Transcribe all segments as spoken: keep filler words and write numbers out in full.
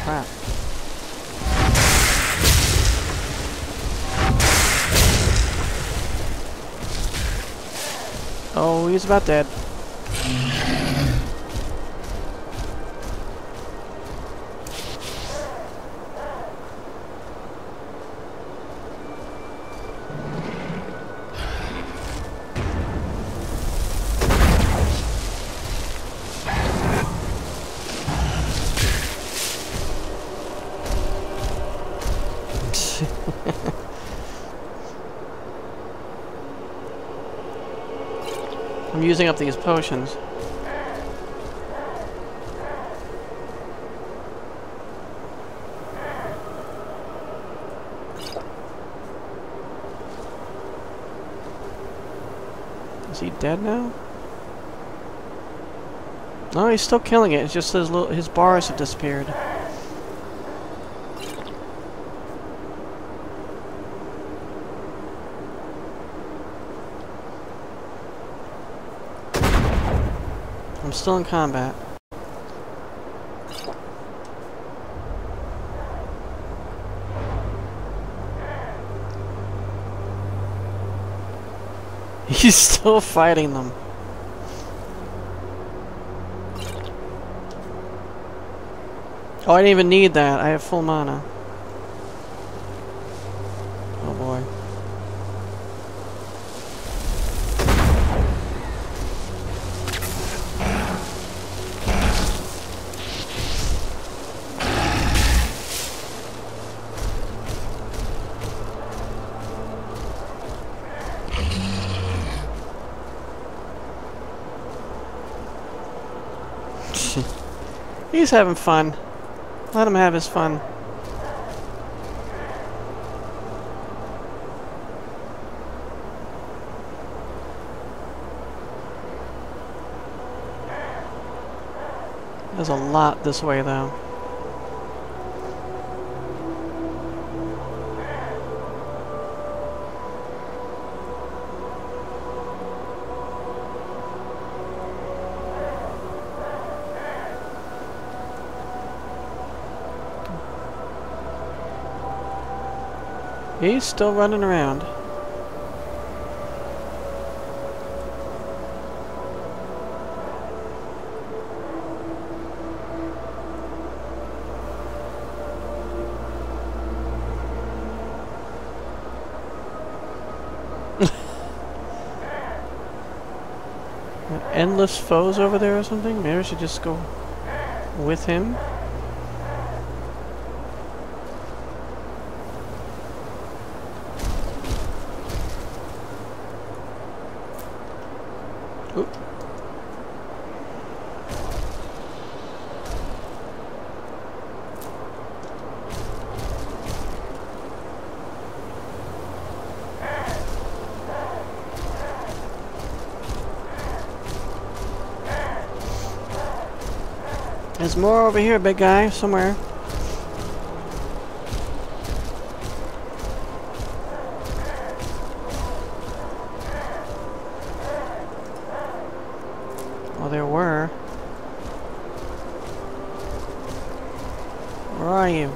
crap. Oh, he's about dead. I'm using up these potions. Is he dead now? No, he's still killing it. It's just his little, his bars have disappeared. I'm still in combat. He's still fighting them. Oh, I didn't even need that. I have full mana. Oh boy. He's having fun. Let him have his fun. There's a lot this way, though. He's still running around. Endless foes over there or something? Maybe I should just go with him. Oop. There's more over here, big guy, somewhere. Well, there were. Where are you?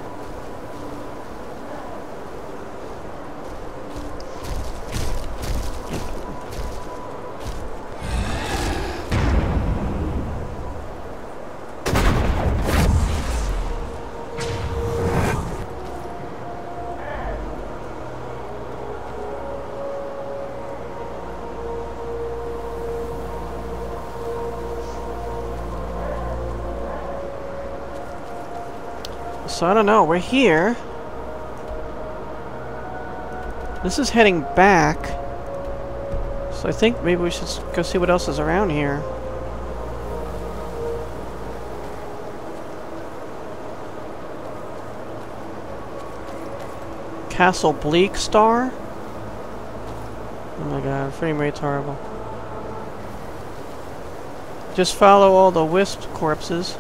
So I don't know, we're here. This is heading back. So I think maybe we should go see what else is around here. Castle Bleak Star? Oh my god, frame rate's horrible. Just follow all the wisp corpses.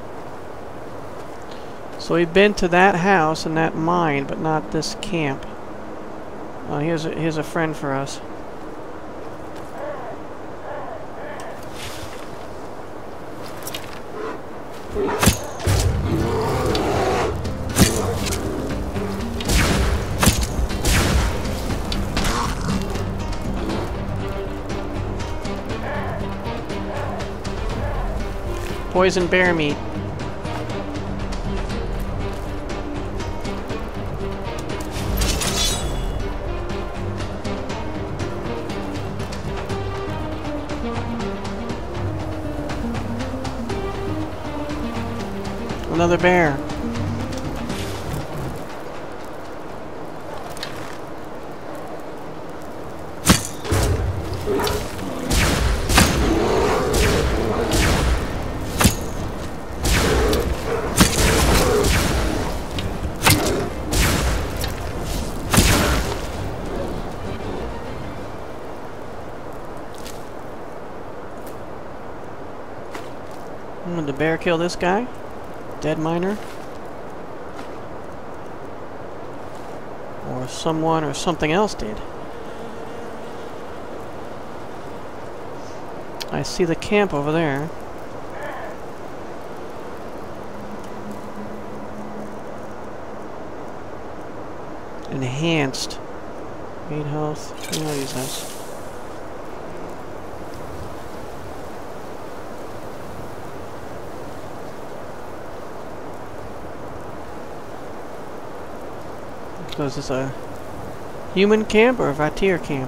So we've been to that house and that mine, but not this camp. Oh, here's a, here's a friend for us. Poison bear meat. Another bear. Did the bear kill this guy? Dead miner? Or someone or something else did. I see the camp over there. Enhanced. Eight health. I'll use this. So is this a human camp or a Vatir camp?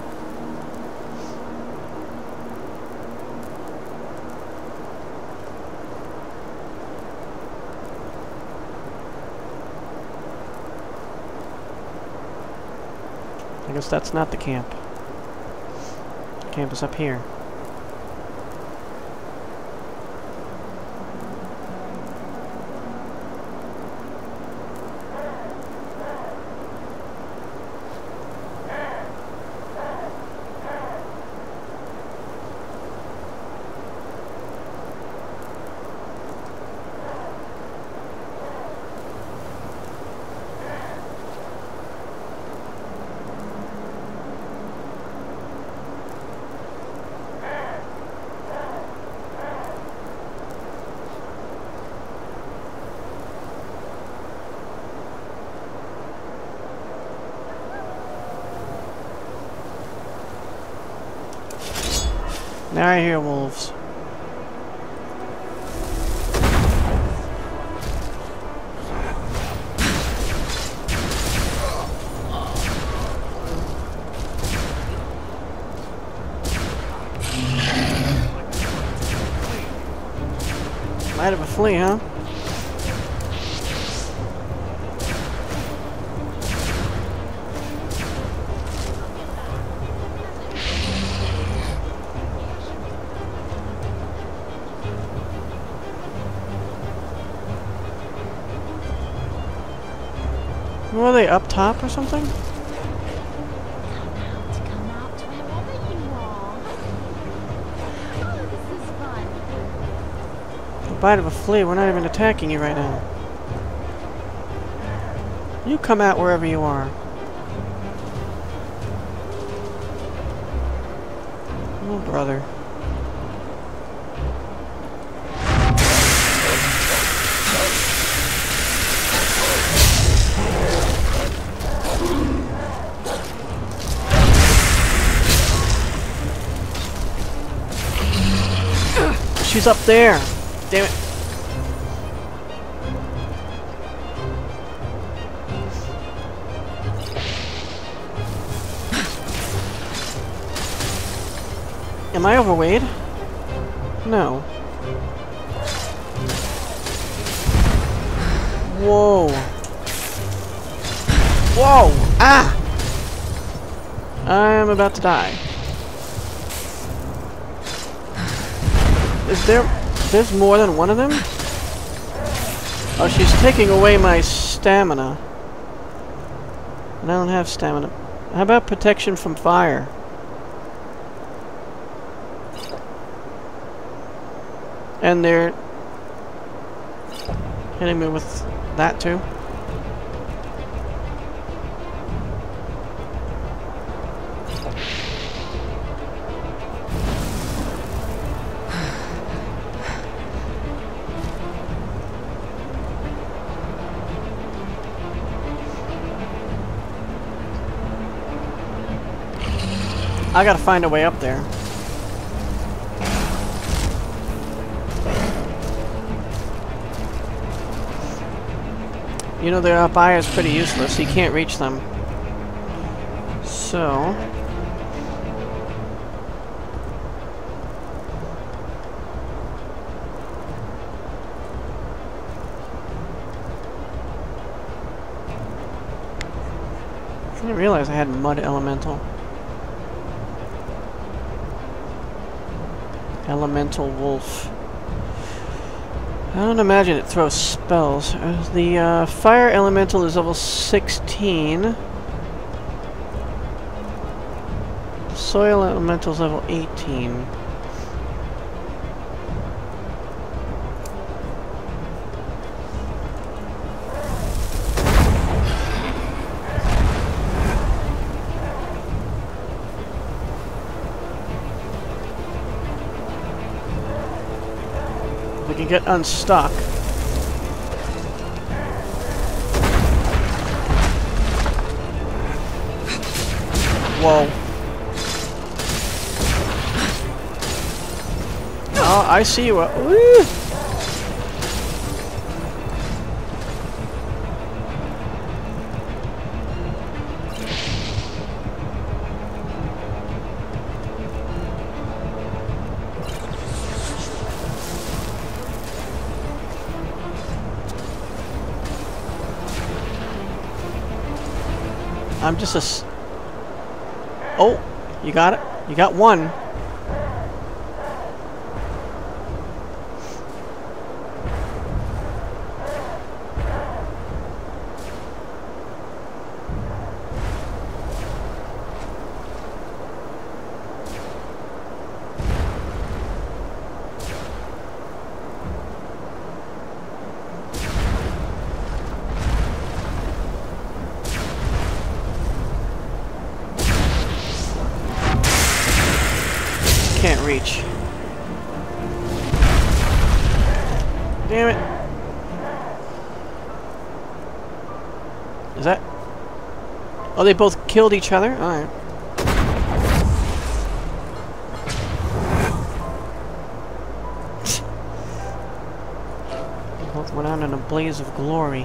I guess that's not the camp. The camp is up here. Now I hear wolves. Might have a flea, huh? Were they up top or something? Come out, come out, wherever you are. Oh, this is fun. A bite of a flea, we're not even attacking you right now. You come out wherever you are. Oh, brother. She's up there. Damn it. Am I overweight? No. Whoa. Whoa! Ah! I'm about to die. Is there... There's more than one of them? Oh, she's taking away my stamina. And I don't have stamina. How about protection from fire? And they're... hitting me with that too. I gotta find a way up there. You know, the up eye is pretty useless. You can't reach them. So... I didn't realize I had mud elemental. Elemental wolf. I don't imagine it throws spells. Uh, the uh, fire elemental is level sixteen. Soil elemental is level eighteen. We can get unstuck. Whoa. Oh, I see you. Woo! I'm just a s oh, you got it? You got one. Can't reach. Damn it. Is that... Oh, they both killed each other? Alright. They both went out in a blaze of glory.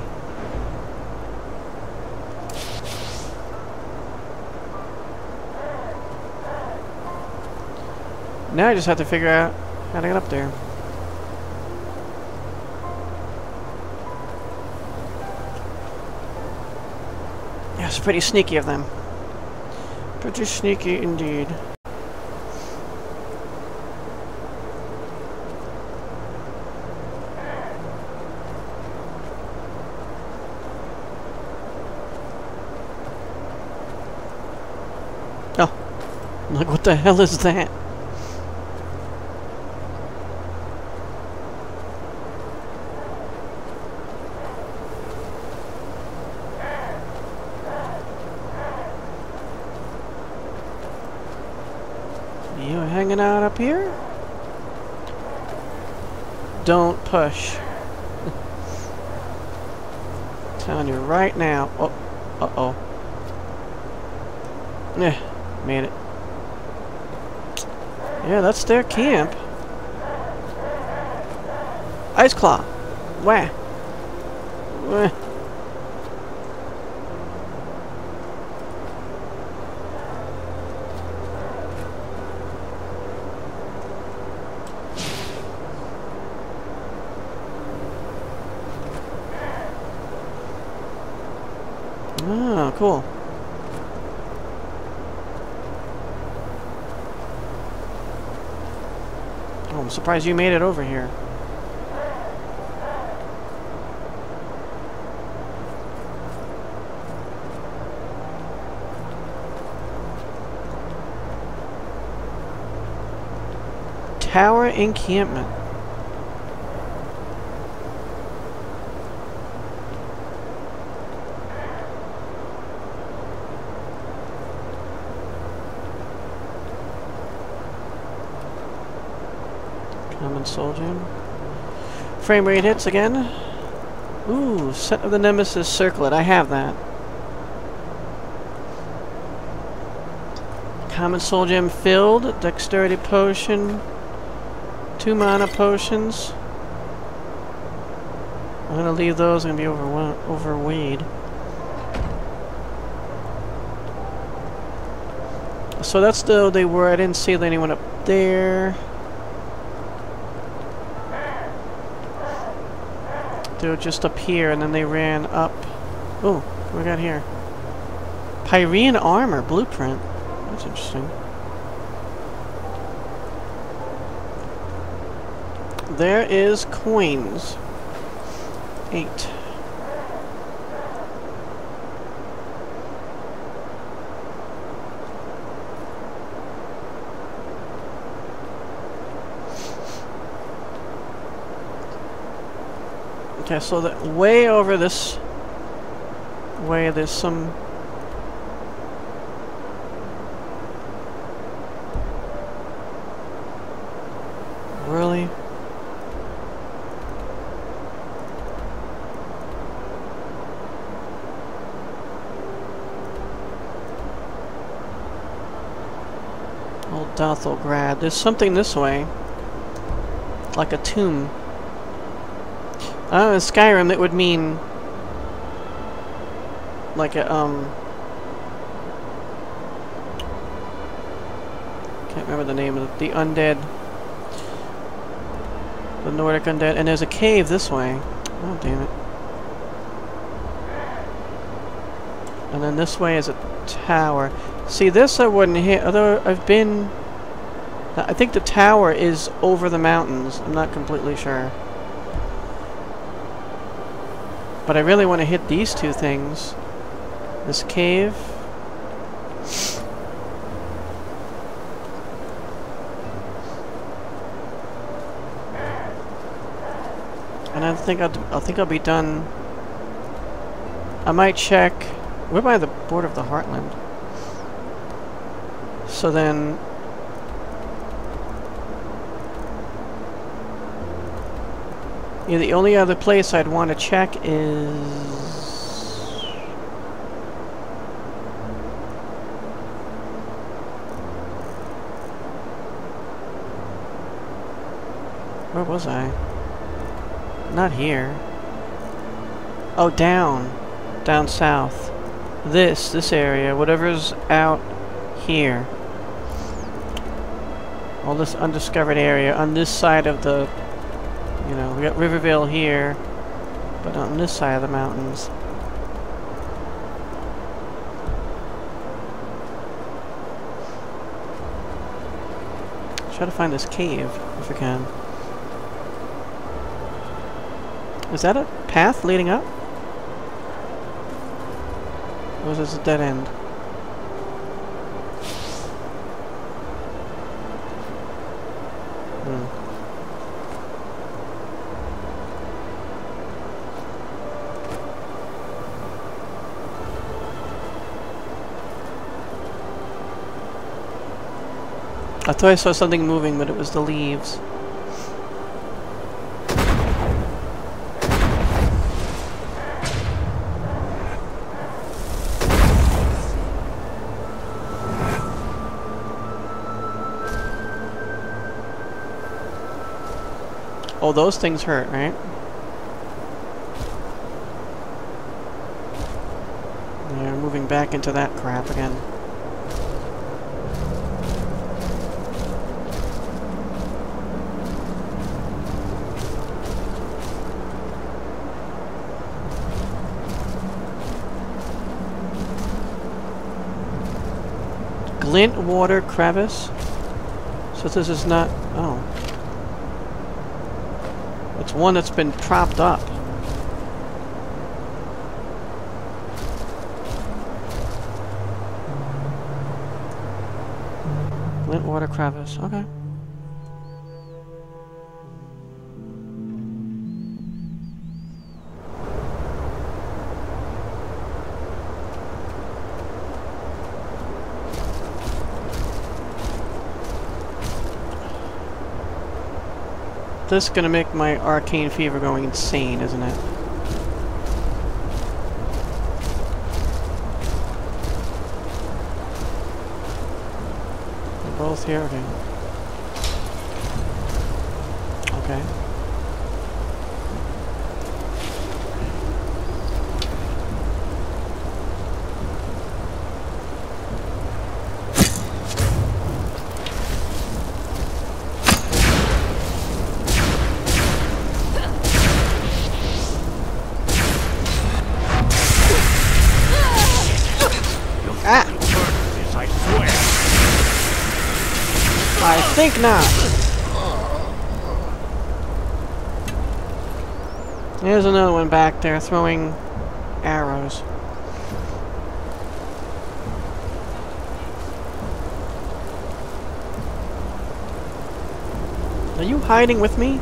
Now I just have to figure out how to get up there. Yeah, it's pretty sneaky of them. Pretty sneaky indeed. Oh, look, what the hell is that? You hanging out up here? Don't push. Telling you right now. Oh, uh-oh. Yeah, made it. Yeah, that's their camp. Ice Claw. Wah. Wah. Oh, cool. Oh, I'm surprised you made it over here. Tower Encampment. Common soldier. Frame rate hits again. Ooh, set of the Nemesis circlet. I have that. Common soul gem filled. Dexterity potion. Two mana potions. I'm gonna leave those. I'm gonna be over overweighted. So that's the they were. I didn't see anyone up there. They were just up here, and then they ran up. Oh, what we got here? Pyrean armor blueprint. That's interesting. There is coins. Eight. Okay, so that way over this way, there's some really. Old Dothelgrad. There's something this way, like a tomb. Oh, in Skyrim, that would mean like a, um... can't remember the name of it. The undead. The Nordic undead. And there's a cave this way. Oh, damn it. And then this way is a tower. See, this I wouldn't hit, although I've been... I think the tower is over the mountains. I'm not completely sure. But I really want to hit these two things. This cave. And I think I'll, I think I'll be done. I might check. We're by the border of the Heartland. So then. Yeah, the only other place I'd want to check is... Where was I? Not here. Oh, down. Down south. This, this area. Whatever's out here. All this undiscovered area on this side of the... You know, we got Rivervale here, but on this side of the mountains. Try to find this cave, if we can. Is that a path leading up? Or is this a dead end? Hmm. I thought I saw something moving, but it was the leaves. Oh, those things hurt, right? Yeah, moving back into that crap again. Glintwater Crevice. So this is not... Oh. It's one that's been propped up. Glintwater Crevice. Okay. This is gonna make my arcane fever going insane, isn't it? health here? Okay. Okay. Ah! I swear. I think not. There's another one back there throwing arrows. Are you hiding with me?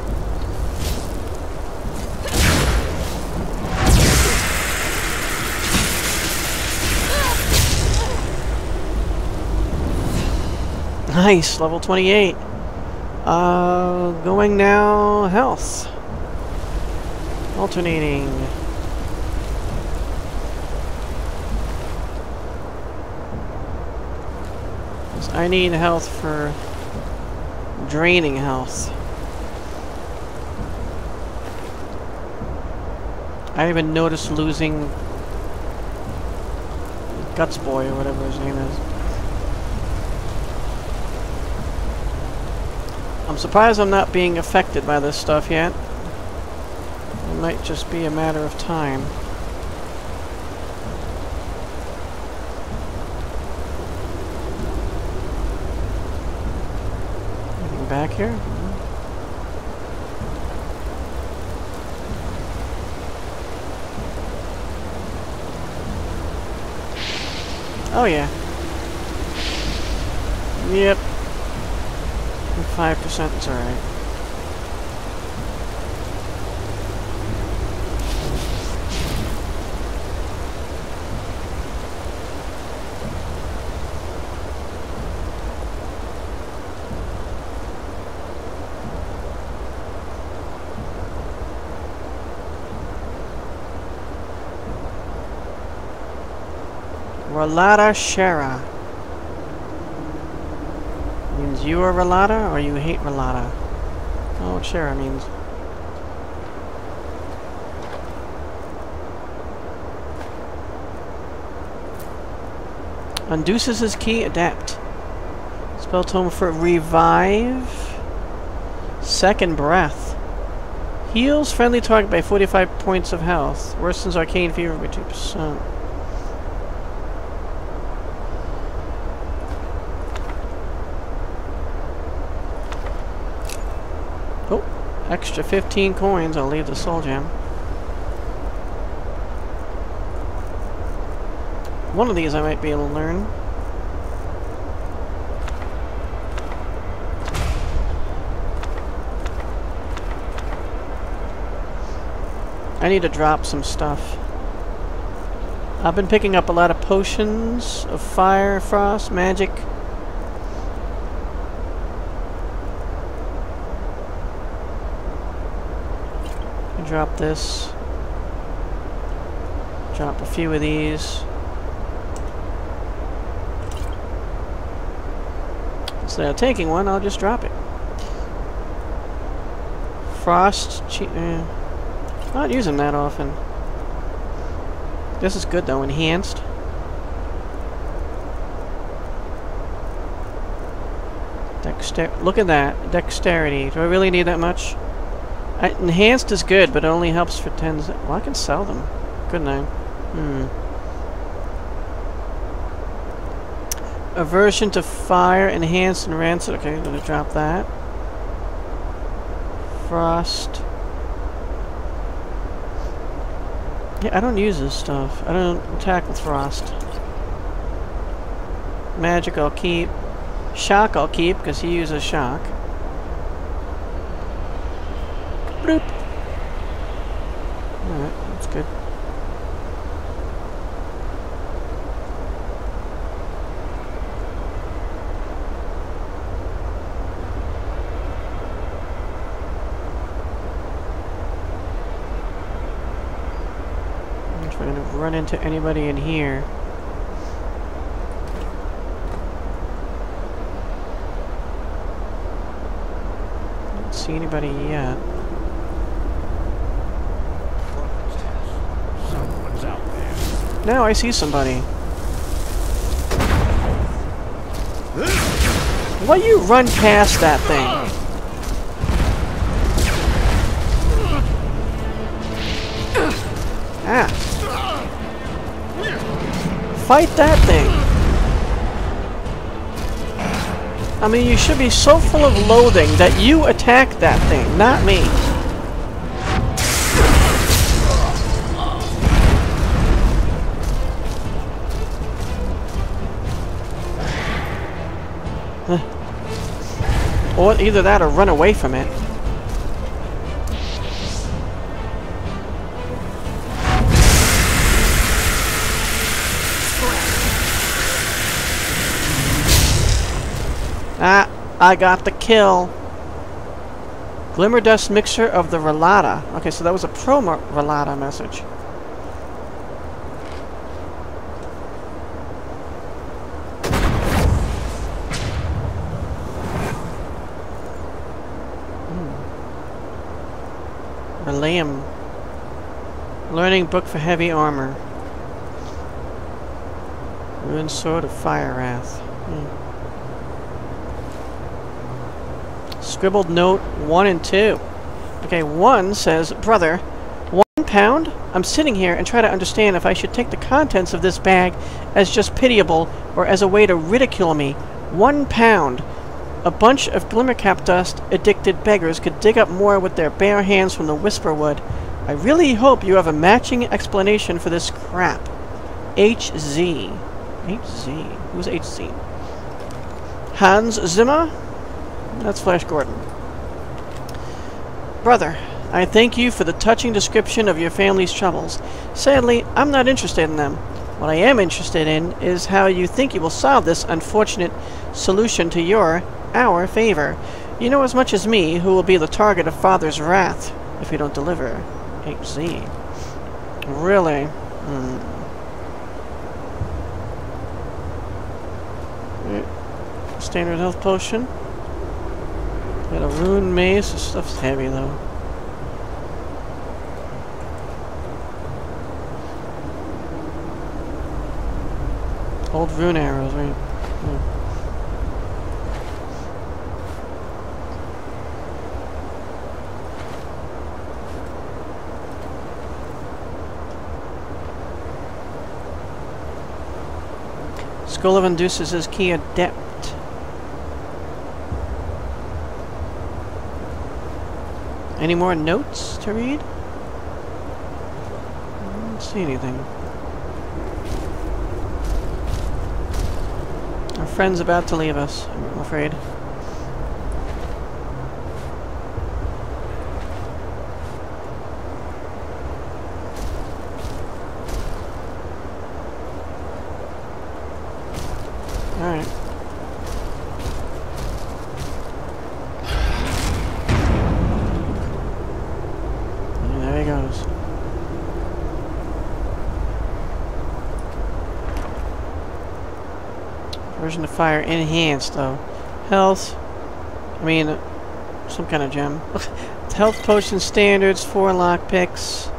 Nice, level twenty-eight. Uh, going now, health. Alternating. I need health for draining health. I even noticed losing Guts Boy or whatever his name is. I'm surprised I'm not being affected by this stuff yet. It might just be a matter of time. Anything back here? Oh yeah. Yep. Five percent is alright. Relata Shara. Means you are Relata or you hate Relata? Oh, what Shara means. Unduces his key, Adapt. Spell tome for Revive. Second Breath. Heals friendly target by forty-five points of health. Worsens Arcane Fever by two percent. Oh, extra fifteen coins. I'll leave the soul gem. One of these I might be able to learn. I need to drop some stuff. I've been picking up a lot of potions of fire, frost, magic. Drop this. Drop a few of these. Instead of taking one, I'll just drop it. Frost. Eh, not using that often. This is good though, enhanced. Dexter. Look at that. Dexterity. Do I really need that much? I, enhanced is good, but it only helps for tens. Well, I can sell them, couldn't I? Hmm. Aversion to fire, enhanced and rancid. Okay, I'm gonna drop that. Frost. Yeah, I don't use this stuff. I don't attack with frost. Magic I'll keep. Shock I'll keep, because he uses shock. Bloop. Alright, that's good. If we're gonna run into anybody in here. see anybody yet. Someone's out there. Now I see somebody. Why you run past that thing? Ah. Fight that thing. I mean, you should be so full of loathing that you attack that thing, not me. Or either that or run away from it. Ah, I got the kill. Glimmer dust mixture of the relata. Okay, so that was a promo relata message. Relayum. Learning book for heavy armor. Ruined sword of fire wrath. Hmm. Scribbled note one and two. Okay, one says, brother, one pound? I'm sitting here and try to understand if I should take the contents of this bag as just pitiable or as a way to ridicule me. One pound. A bunch of glimmercap dust addicted beggars could dig up more with their bare hands from the Whisperwood. I really hope you have a matching explanation for this crap. H Z. H Z? Who's H Z? Hans Zimmer? That's Flash Gordon. Brother, I thank you for the touching description of your family's troubles. Sadly, I'm not interested in them. What I am interested in is how you think you will solve this unfortunate solution to your, our favor. You know as much as me who will be the target of Father's wrath if you don't deliver. H Z. Really? Hmm. Standard health potion. Got a rune mace. This stuff's heavy though. Old rune arrows, right? Yeah. Skull of Induces is key adept. Any more notes to read? I don't see anything. Our friend's about to leave us, I'm afraid. Alright. And there he goes. Version of fire enhanced though. Health. I mean, some kind of gem. Health potion standards, four lockpicks.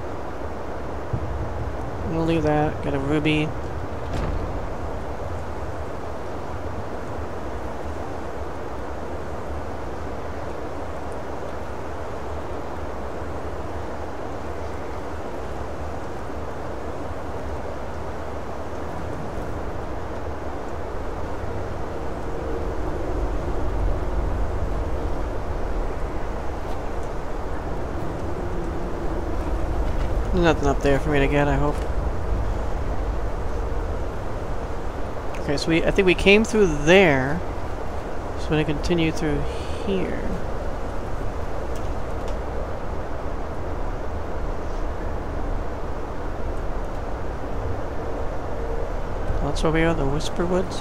We'll leave that. Got a ruby. There's nothing up there for me to get, I hope. Okay, so we I think we came through there. So we're gonna continue through here. That's where we are, the Whisperwoods.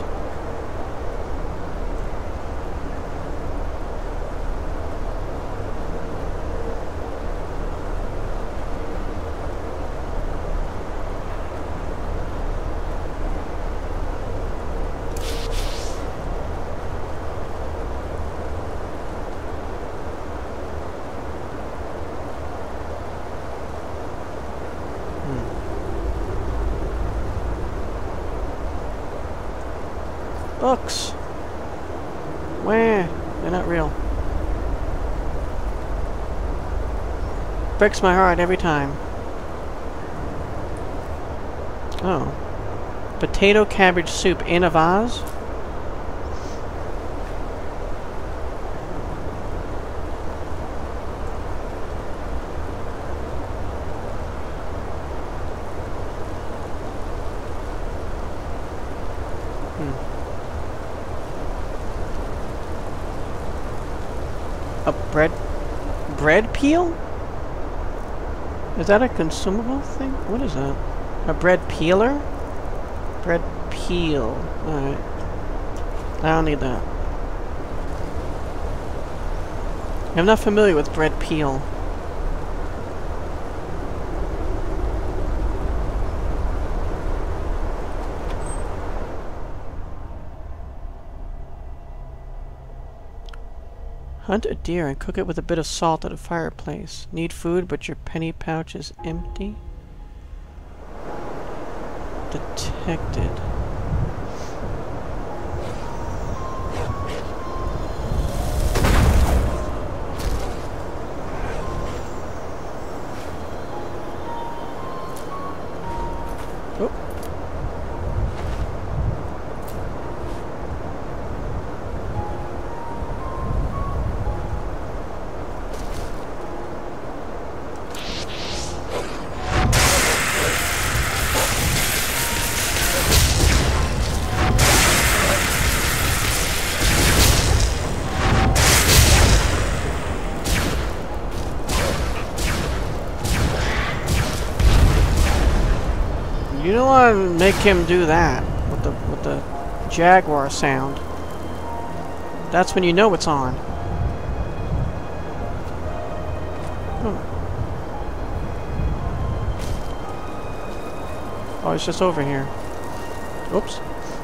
Books. Wah. They're not real. Breaks my heart every time. Oh. Potato cabbage soup in a vase? A bread... bread peel? Is that a consumable thing? What is that? A bread peeler? Bread peel. Alright. I don't need that. I'm not familiar with bread peel. Hunt a deer and cook it with a bit of salt at a fireplace. Need food, but your penny pouch is empty? Detected. Oh. You don't want to make him do that with the with the Jaguar sound. That's when you know it's on. Oh, oh it's just over here. Oops.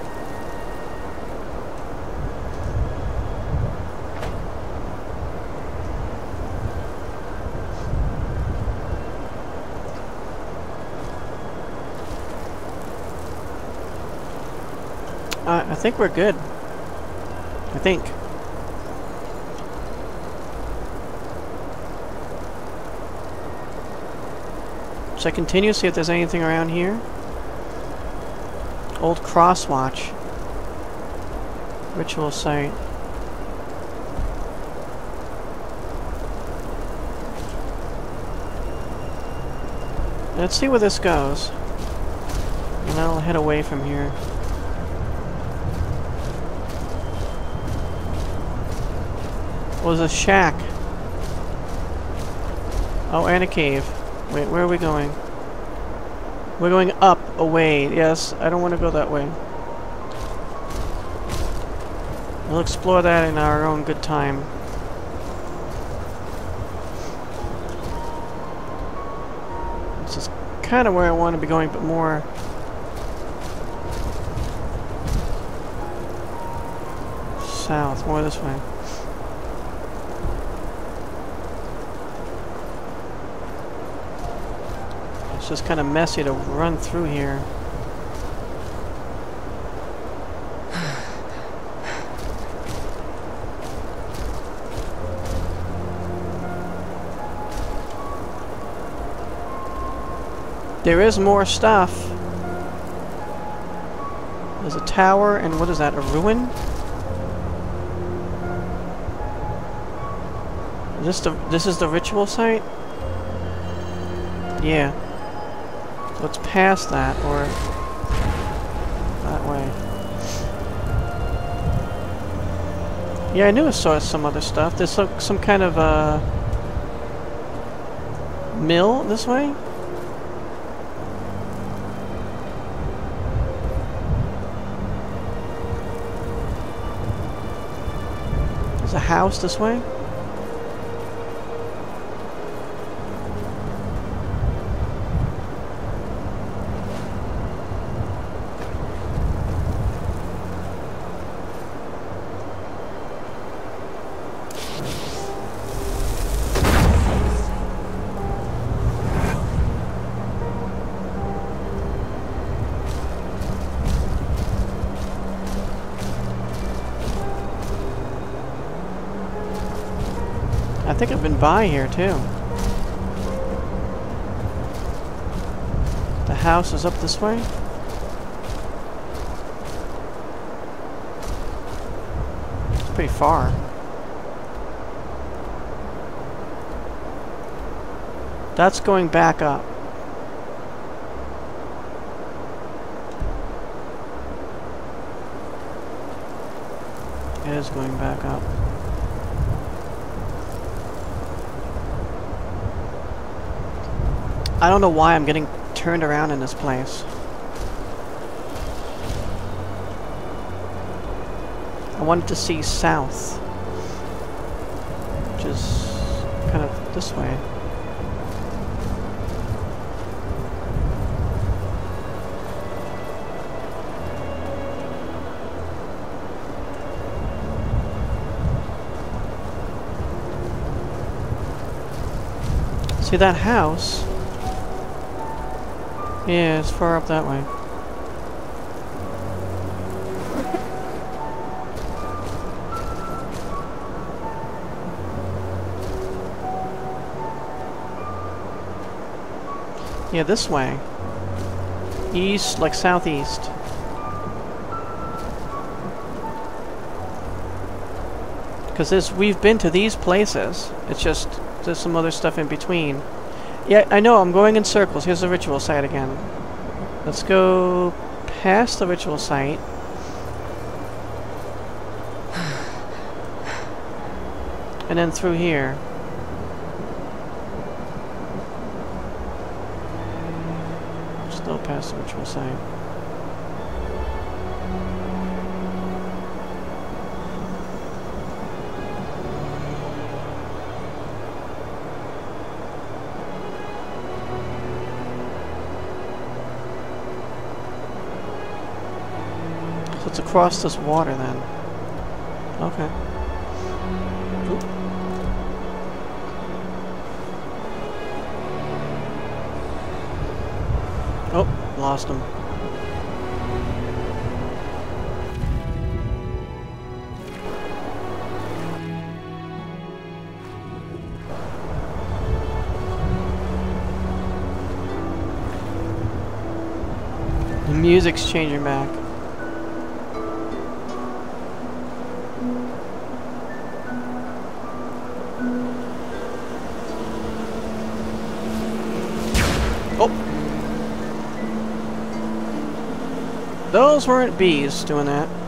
Uh, I think we're good. I think. Should I continue, see if there's anything around here? Old Crosswatch. Ritual site. Let's see where this goes. And I'll head away from here. Well, there's a shack. Oh, and a cave. Wait, where are we going? We're going up, away. Yes, I don't want to go that way. We'll explore that in our own good time. This is kind of where I want to be going, but more... south, more this way. It's just kind of messy to run through here. There is more stuff. There's a tower, and what is that, a ruin? Is this the, this is the ritual site? Yeah. So it's past that, or that way. Yeah, I knew I saw some other stuff. There's some, some kind of uh, mill this way? There's a house this way? think I've been by here too. The house is up this way. It's pretty far. That's going back up. It is going back up. I don't know why I'm getting turned around in this place. I wanted to see south, which is kind of this way. See that house? Yeah, it's far up that way. Yeah, this way. East, like southeast. Because this, we've been to these places. It's just there's some other stuff in between. Yeah, I know, I'm going in circles. Here's the ritual site again. Let's go past the ritual site. And then through here. Still past the ritual site. So it's across this water then. Okay. Oop. Oh, lost him. The music's changing back. Those weren't bees doing that.